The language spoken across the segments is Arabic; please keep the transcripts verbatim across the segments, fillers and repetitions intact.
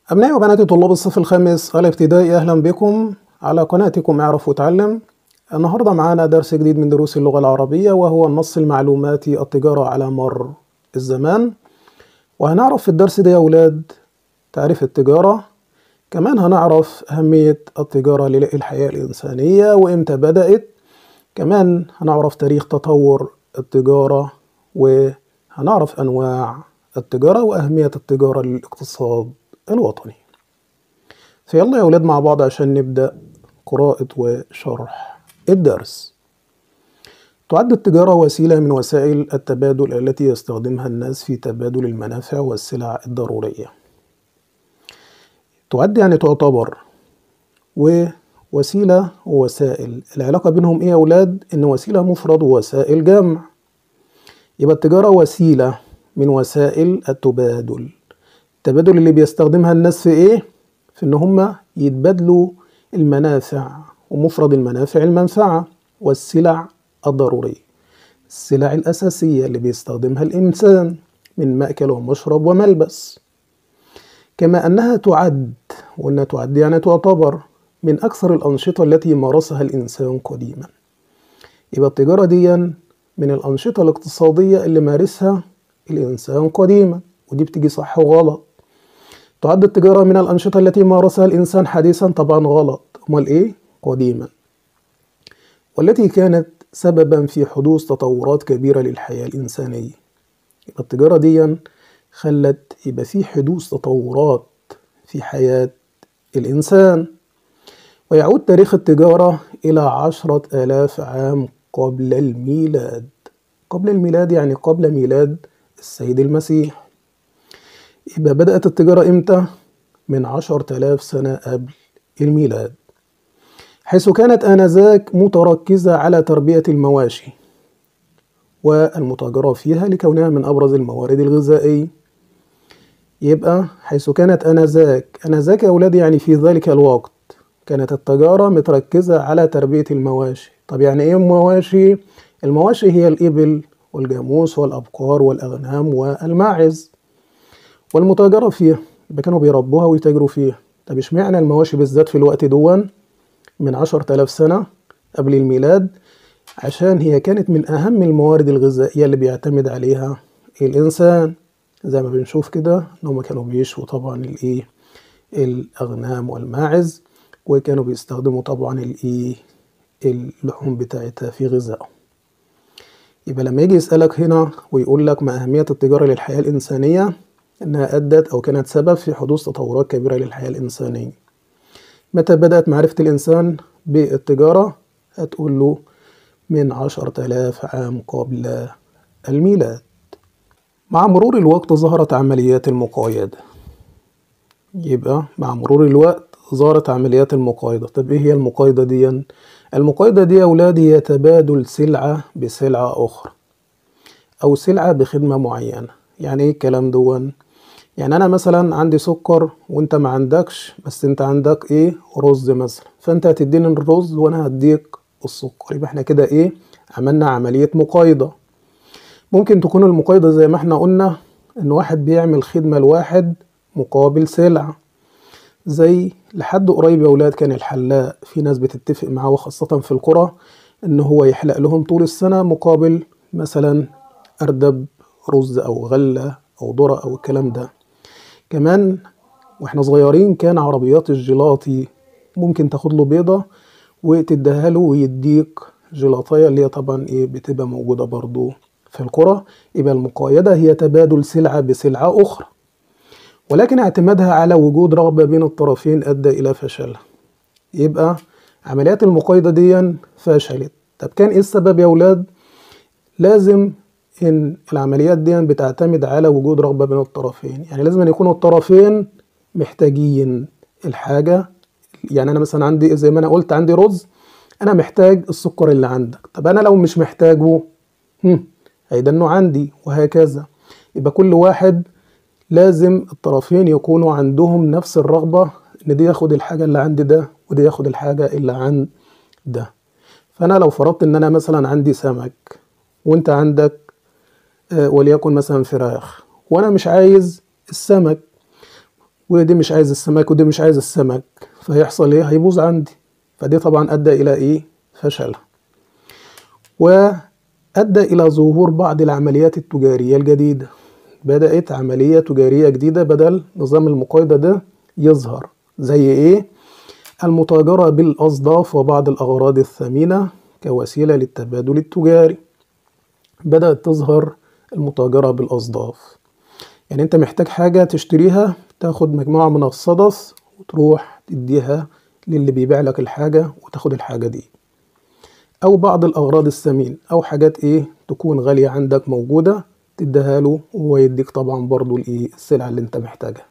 أبنائي وبناتي طلاب الصف الخامس الابتدائي، أهلا بكم على قناتكم اعرف وتعلم. النهاردة معانا درس جديد من دروس اللغة العربية، وهو النص المعلوماتي التجارة على مر الزمان. وهنعرف في الدرس ده يا أولاد تعريف التجارة، كمان هنعرف أهمية التجارة للحياة الإنسانية وإمتى بدأت، كمان هنعرف تاريخ تطور التجارة، وهنعرف أنواع التجارة وأهمية التجارة للاقتصاد الوطني. فيلا يا أولاد مع بعض عشان نبدأ قراءة وشرح الدرس. تعد التجارة وسيلة من وسائل التبادل التي يستخدمها الناس في تبادل المنافع والسلع الضرورية. تعد يعني تعتبر، ووسيلة ووسائل العلاقة بينهم إيه يا أولاد؟ إن وسيلة مفرد ووسائل جمع. يبقى التجارة وسيلة من وسائل التبادل. التبادل اللي بيستخدمها الناس في إيه؟ في إن هما يتبادلوا المنافع، ومفرد المنافع المنفعة، والسلع الضرورية، السلع الأساسية اللي بيستخدمها الإنسان من مأكل ومشرب وملبس. كما أنها تعد، وأنها تعد يعني تعتبر من أكثر الأنشطة التي مارسها الإنسان قديما. يبقى التجارة دي من الأنشطة الاقتصادية اللي مارسها الإنسان قديما، ودي بتيجي صح وغلط. تعد التجارة من الأنشطة التي مارسها الإنسان حديثا، طبعا غلط، أمال إيه؟ قديما. والتي كانت سببا في حدوث تطورات كبيرة للحياة الإنسانية. يبقى التجارة دي خلت يبقى في حدوث تطورات في حياة الإنسان. ويعود تاريخ التجارة إلى عشرة آلاف عام قبل الميلاد. قبل الميلاد يعني قبل ميلاد السيد المسيح. يبقى بدأت التجارة إمتى؟ من عشرة آلاف سنة قبل الميلاد، حيث كانت آنذاك متركزة على تربية المواشي والمتاجرة فيها لكونها من أبرز الموارد الغذائية. يبقى حيث كانت آنذاك، آنذاك يا أولاد يعني في ذلك الوقت كانت التجارة متركزة على تربية المواشي. طب يعني إيه مواشي؟ المواشي هي الإبل والجاموس والأبقار والأغنام والماعز، والمتاجرة فيها يبقى كانوا بيربوها ويتاجروا فيها. طب اشمعنى المواشي بالذات في الوقت دون من عشرة آلاف سنة قبل الميلاد؟ عشان هي كانت من أهم الموارد الغذائية اللي بيعتمد عليها الإنسان. زي ما بنشوف كده إن هم كانوا بيشوا طبعا الإيه؟ الأغنام والماعز، وكانوا بيستخدموا طبعا الإيه؟ اللحوم بتاعتها في غذائهم. يبقى لما يجي يسألك هنا ويقول لك ما أهمية التجارة للحياة الإنسانية، إنها أدت أو كانت سبب في حدوث تطورات كبيرة للحياة الإنسانية. متى بدأت معرفة الإنسان بالتجارة؟ هتقول له من عشرة آلاف عام قبل الميلاد. مع مرور الوقت ظهرت عمليات المقايضة. يبقى مع مرور الوقت ظهرت عمليات المقايضة. طب إيه هي المقايضة دي؟ المقايضة دي يا أولاد هي تبادل سلعة بسلعة أخرى، أو سلعة بخدمة معينة. يعني إيه الكلام دون؟ يعني أنا مثلا عندي سكر وأنت ما عندكش، بس أنت عندك إيه؟ رز مثلا، فأنت هتديني الرز وأنا هديك السكر. يبقى إحنا كده إيه؟ عملنا عملية مقايضة. ممكن تكون المقايضة زي ما إحنا قلنا إن واحد بيعمل خدمة لواحد مقابل سلعة. زي لحد قريب يا أولاد كان الحلاق في ناس بتتفق معاه، وخاصة في القرى، إن هو يحلق لهم طول السنة مقابل مثلا أردب رز أو غلة أو ذرة أو الكلام ده. كمان واحنا صغيرين كان عربيات الجيلاطي ممكن تاخد له بيضة وتديها له ويديك جيلاطية، اللي هي طبعا ايه بتبقى موجودة برضو في القرى. يبقى المقايضة هي تبادل سلعة بسلعة أخرى، ولكن اعتمادها على وجود رغبة بين الطرفين أدى إلى فشلها. يبقى عمليات المقايضة دي فشلت. طب كان ايه السبب يا أولاد؟ لازم إن العمليات دي بتعتمد على وجود رغبة بين الطرفين. يعني لازم أن يكونوا الطرفين محتاجين الحاجة. يعني أنا مثلا عندي زي ما أنا قلت عندي رز، أنا محتاج السكر اللي عندك. طب أنا لو مش محتاجه هيدنه عندي، وهكذا. يبقى كل واحد لازم الطرفين يكونوا عندهم نفس الرغبة، إن دي ياخد الحاجة اللي عندي ده ودي ياخد الحاجة اللي عند ده. فأنا لو فرضت إن أنا مثلا عندي سمك وأنت عندك وليكن مثلا فراخ، وانا مش عايز السمك، ودي مش عايز السمك ودي مش عايز السمك، فيحصل ايه؟ هيبوظ عندي. فدي طبعا ادى الى ايه؟ فشلها. وادى الى ظهور بعض العمليات التجارية الجديدة. بدأت عملية تجارية جديدة بدل نظام المقايضة ده يظهر. زي ايه؟ المتاجرة بالأصداف وبعض الأغراض الثمينة كوسيلة للتبادل التجاري. بدأت تظهر المتاجرة بالأصداف، يعني انت محتاج حاجة تشتريها، تاخد مجموعة من الصدف وتروح تديها للي بيبيع لك الحاجة وتاخد الحاجة دي. أو بعض الأغراض الثمين، أو حاجات ايه تكون غالية عندك موجودة تديها له وهو يديك طبعا برضو الايه السلعة اللي انت محتاجها.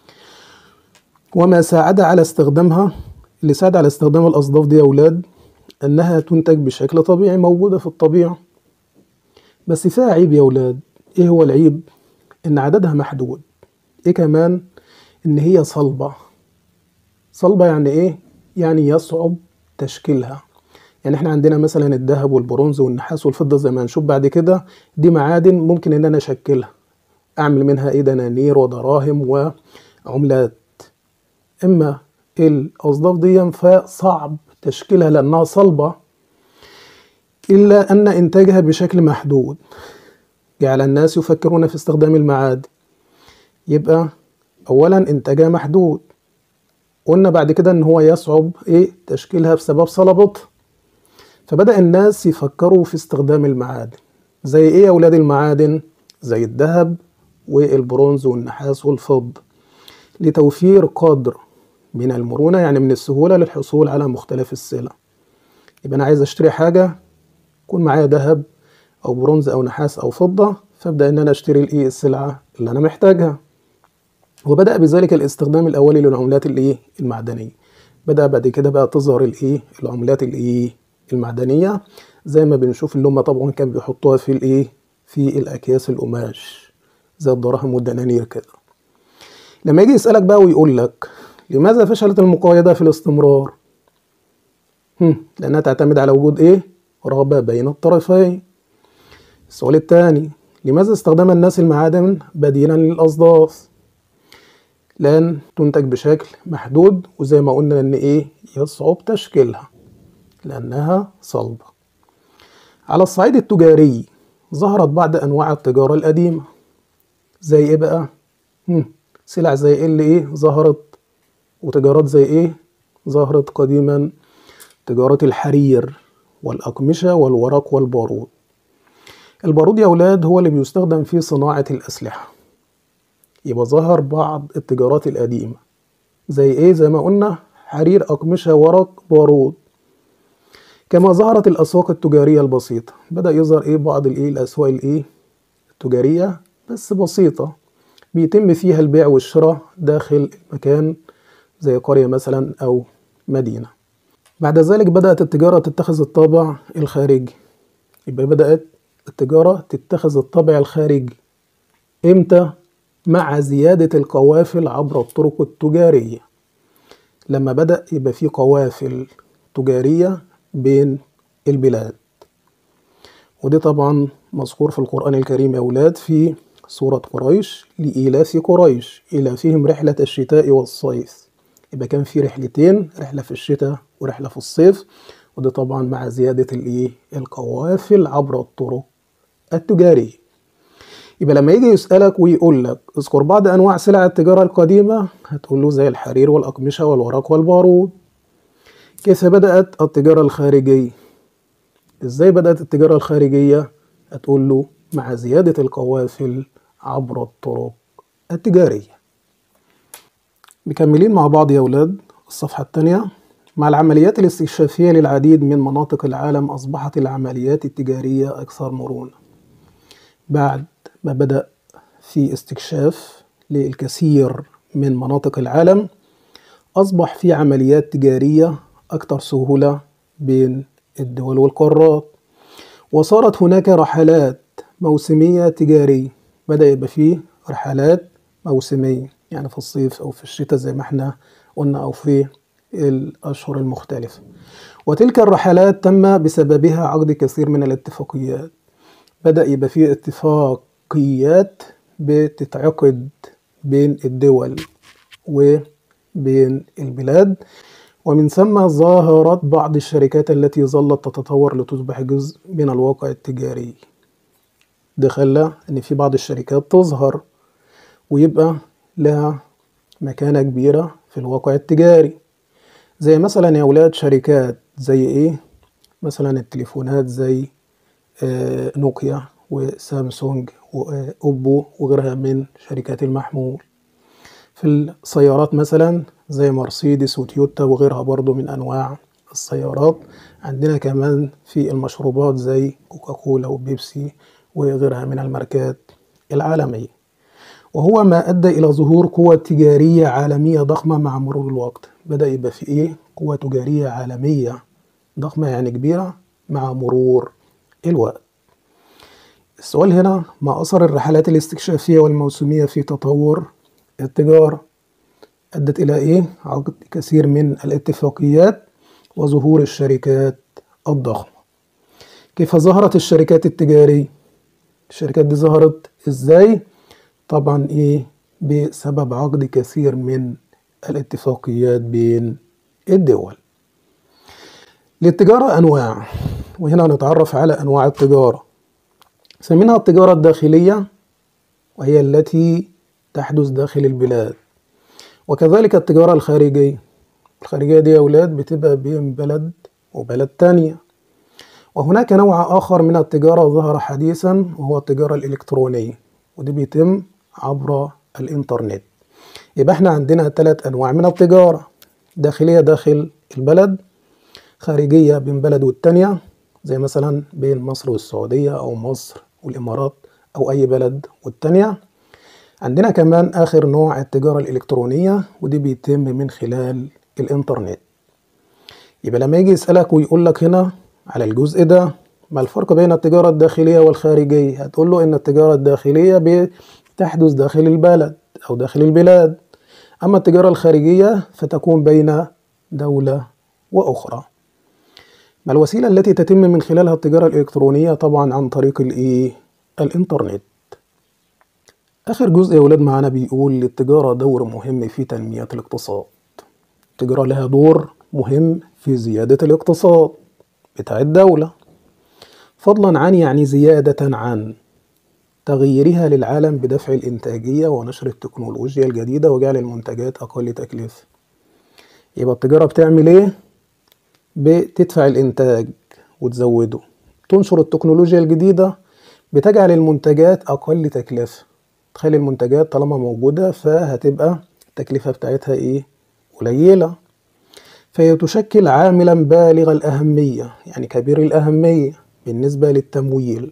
وما ساعد على استخدامها، اللي ساعد على استخدام الأصداف دي يا أولاد أنها تنتج بشكل طبيعي موجودة في الطبيعة. بس فيها عيب يا أولاد. إيه هو العيب؟ إن عددها محدود. إيه كمان؟ إن هي صلبة. صلبة يعني إيه؟ يعني يصعب تشكيلها. يعني إحنا عندنا مثلا الذهب والبرونز والنحاس والفضة زي ما هنشوف بعد كده، دي معادن ممكن إن أنا أشكلها، أعمل منها إيه؟ دنانير ودراهم وعملات. إما الأصداف دي فصعب تشكيلها لأنها صلبة، إلا أن إنتاجها بشكل محدود جعل الناس يفكرون في استخدام المعادن. يبقى أولا إنتاجها محدود، قلنا بعد كده إن هو يصعب إيه تشكيلها بسبب صلابتها، فبدأ الناس يفكروا في استخدام المعادن. زي إيه يا أولاد المعادن؟ زي الذهب والبرونز والنحاس والفضة، لتوفير قدر من المرونة، يعني من السهولة للحصول على مختلف السلع. يبقى أنا عايز أشتري حاجة يكون معايا ذهب أو برونز أو نحاس أو فضة، فأبدأ إن أنا أشتري الإيه السلعة اللي أنا محتاجها. وبدأ بذلك الاستخدام الأولي للعملات الإيه المعدنية. بدأ بعد كده بقى تظهر الإيه العملات الإيه المعدنية، زي ما بنشوف اللي هم طبعا كان بيحطوها في الإيه في الأكياس القماش زي الدراهم والدنانير كده. لما يجي يسألك بقى ويقول لك لماذا فشلت المقايضة في الاستمرار؟ هم لأنها تعتمد على وجود إيه؟ رغبة بين الطرفين. السؤال الثاني، لماذا استخدم الناس المعادن بديلا للأصداف؟ لأن تنتج بشكل محدود، وزي ما قلنا إن إيه يصعب تشكيلها لأنها صلبة. على الصعيد التجاري ظهرت بعض أنواع التجارة القديمة. زي إيه بقى؟ هم سلع زي إيه اللي إيه ظهرت؟ وتجارات زي إيه ظهرت قديما؟ تجارة الحرير والأقمشة والورق والبارود. البارود يا أولاد هو اللي بيستخدم في صناعة الأسلحة. يبقى ظهر بعض التجارات القديمة زي إيه؟ زي ما قلنا حرير، أقمشة، ورق، بارود. كما ظهرت الأسواق التجارية البسيطة. بدأ يظهر إيه بعض الإيه الأسواق الإيه التجارية بس بسيطة، بيتم فيها البيع والشراء داخل المكان زي قرية مثلا أو مدينة. بعد ذلك بدأت التجارة تتخذ الطابع الخارجي. يبقى بدأت التجارة تتخذ الطابع الخارجي إمتى؟ مع زيادة القوافل عبر الطرق التجارية. لما بدأ يبقى في قوافل تجارية بين البلاد، ودي طبعا مذكور في القرآن الكريم يا أولاد في سورة قريش، لإيلاف قريش إيلافهم رحلة الشتاء والصيف. يبقى كان في رحلتين، رحلة في الشتاء ورحلة في الصيف، وده طبعا مع زيادة الإيه القوافل عبر الطرق التجارية. يبقى لما يجي يسألك ويقول لك اذكر بعض أنواع سلع التجارة القديمة، هتقول له زي الحرير والأقمشة والورق والبارود. كيف بدأت التجارة الخارجية؟ إزاي بدأت التجارة الخارجية؟ هتقول له مع زيادة القوافل عبر الطرق التجارية. مكملين مع بعض يا أولاد الصفحة الثانية. مع العمليات الاستكشافية للعديد من مناطق العالم أصبحت العمليات التجارية أكثر مرونة. بعد ما بدأ في استكشاف للكثير من مناطق العالم، أصبح في عمليات تجارية أكثر سهولة بين الدول والقارات، وصارت هناك رحلات موسمية تجارية. بدأ يبقى فيه رحلات موسمية، يعني في الصيف أو في الشتاء زي ما احنا قلنا، أو في الأشهر المختلفة. وتلك الرحلات تم بسببها عقد كثير من الاتفاقيات. بدأ يبقى فيه اتفاقيات بتتعقد بين الدول وبين البلاد، ومن ثم ظهرت بعض الشركات التي ظلت تتطور لتصبح جزء من الواقع التجاري. ده خلى إن في بعض الشركات تظهر ويبقى لها مكانة كبيرة في الواقع التجاري، زي مثلا يا أولاد شركات زي إيه؟ مثلا التليفونات زي آه نوكيا وسامسونج وأوبو وغيرها من شركات المحمول. في السيارات مثلا زي مرسيدس وتويوتا وغيرها برضو من أنواع السيارات. عندنا كمان في المشروبات زي كوكاكولا وبيبسي وغيرها من الماركات العالمية. وهو ما أدى إلى ظهور قوة تجارية عالمية ضخمة مع مرور الوقت. بدأ يبقى في إيه؟ قوة تجارية عالمية ضخمة يعني كبيرة مع مرور الوقت. السؤال هنا: ما أثر الرحلات الاستكشافية والموسمية في تطور التجارة؟ أدت إلى إيه؟ عقد كثير من الاتفاقيات وظهور الشركات الضخمة. كيف ظهرت الشركات التجارية؟ الشركات دي ظهرت إزاي؟ طبعا إيه؟ بسبب عقد كثير من الاتفاقيات بين الدول. للتجارة أنواع، وهنا نتعرف على أنواع التجارة. سميناها التجارة الداخلية وهي التي تحدث داخل البلاد، وكذلك التجارة الخارجية. الخارجية دي يا أولاد بتبقى بين بلد وبلد تانية. وهناك نوع آخر من التجارة ظهر حديثا وهو التجارة الإلكترونية، ودي بيتم عبر الإنترنت. يبقى احنا عندنا ثلاث أنواع من التجارة: داخلية داخل البلد، خارجية بين بلد والتانية زي مثلا بين مصر والسعودية أو مصر والإمارات أو أي بلد والتانية. عندنا كمان آخر نوع التجارة الإلكترونية، ودي بيتم من خلال الإنترنت. يبقى لما يجي يسألك ويقول لك هنا على الجزء ده ما الفرق بين التجارة الداخلية والخارجية، هتقول له إن التجارة الداخلية بتحدث داخل البلد أو داخل البلاد، أما التجارة الخارجية فتكون بين دولة وأخرى. ما الوسيلة التي تتم من خلالها التجارة الإلكترونية؟ طبعا عن طريق الإيه؟ الإنترنت. آخر جزء يا ولاد معانا بيقول للتجارة دور مهم في تنمية الاقتصاد. التجارة لها دور مهم في زيادة الاقتصاد بتاع الدولة، فضلا عن يعني زيادة عن تغييرها للعالم بدفع الإنتاجية ونشر التكنولوجيا الجديدة وجعل المنتجات أقل تكلفة. يبقى التجارة بتعمل إيه؟ بتدفع الإنتاج وتزوده، تنشر التكنولوجيا الجديدة، بتجعل المنتجات أقل تكلفة. تخلي المنتجات طالما موجودة فهتبقى التكلفة بتاعتها إيه؟ قليلة. فهي تشكل عاملا بالغ الأهمية يعني كبير الأهمية بالنسبة للتمويل،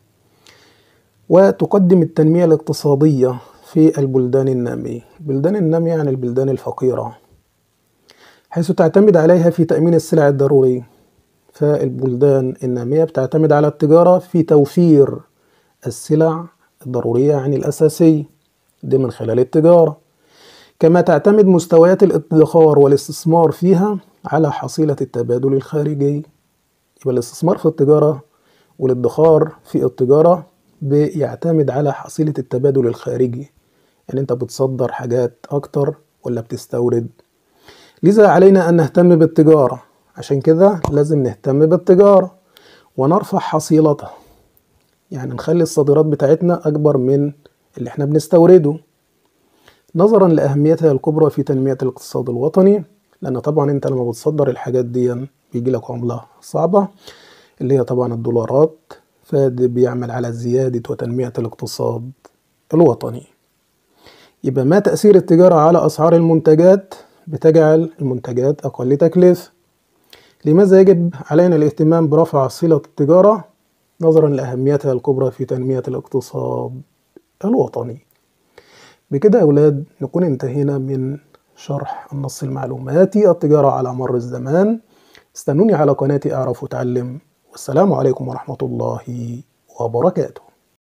وتقدم التنمية الاقتصادية في البلدان النامية. البلدان النامية يعني البلدان الفقيرة، حيث تعتمد عليها في تأمين السلع الضرورية. فالبلدان النامية بتعتمد على التجارة في توفير السلع الضرورية يعني الأساسية، دي من خلال التجارة. كما تعتمد مستويات الادخار والاستثمار فيها على حصيلة التبادل الخارجي. يبقى الاستثمار في التجارة والادخار في التجارة بيعتمد على حصيلة التبادل الخارجي، يعني انت بتصدر حاجات اكتر ولا بتستورد. لذا علينا ان نهتم بالتجارة، عشان كده لازم نهتم بالتجارة ونرفع حصيلتها، يعني نخلي الصادرات بتاعتنا اكبر من اللي احنا بنستورده، نظرا لأهميتها الكبرى في تنمية الاقتصاد الوطني. لأن طبعا أنت لما بتصدر الحاجات دي بيجي لك عملة صعبة اللي هي طبعا الدولارات، فده بيعمل على زيادة وتنمية الاقتصاد الوطني. يبقى ما تأثير التجارة على أسعار المنتجات؟ بتجعل المنتجات أقل تكلفة. لماذا يجب علينا الاهتمام برفع صلة التجارة؟ نظرا لأهميتها الكبرى في تنمية الاقتصاد الوطني. بكده يا أولاد نكون انتهينا من شرح النص المعلوماتي التجارة على مر الزمان. استنوني على قناتي أعرف وأتعلم، والسلام عليكم ورحمة الله وبركاته.